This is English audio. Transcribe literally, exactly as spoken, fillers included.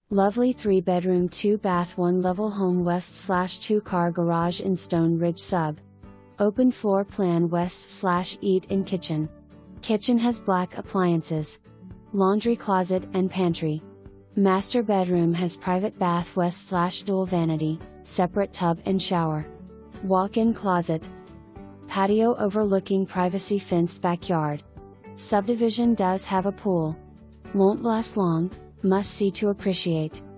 Lovely three bedroom two bath one level home west slash two car garage in Stone Ridge sub. Open floor plan west slash eat in kitchen. Kitchen has black appliances. Laundry closet and pantry. Master bedroom has private bath west slash dual vanity, separate tub and shower. Walk-in closet. Patio overlooking privacy fenced backyard. Subdivision does have a pool. Won't last long, must see to appreciate.